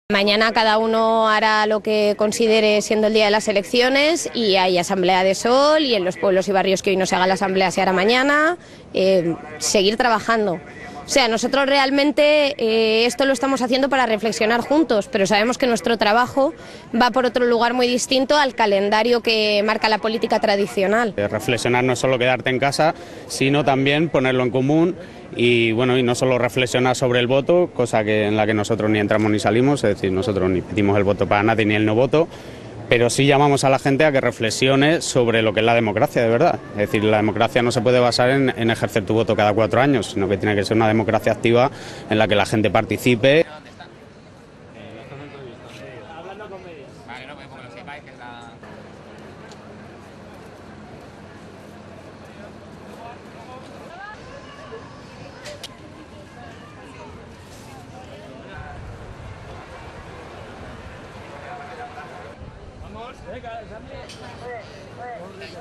Mañana cada uno hará lo que considere siendo el día de las elecciones y hay asamblea de sol y en los pueblos y barrios que hoy no se haga la asamblea se hará mañana, seguir trabajando. O sea, nosotros realmente esto lo estamos haciendo para reflexionar juntos, pero sabemos que nuestro trabajo va por otro lugar muy distinto al calendario que marca la política tradicional. Reflexionar no es solo quedarte en casa, sino también ponerlo en común y bueno, y no solo reflexionar sobre el voto, cosa en la que nosotros ni entramos ni salimos, es decir, nosotros ni pedimos el voto para nadie ni el no voto, pero sí llamamos a la gente a que reflexione sobre lo que es la democracia de verdad. Es decir, la democracia no se puede basar en ejercer tu voto cada 4 años, sino que tiene que ser una democracia activa en la que la gente participe. Vamos, venga,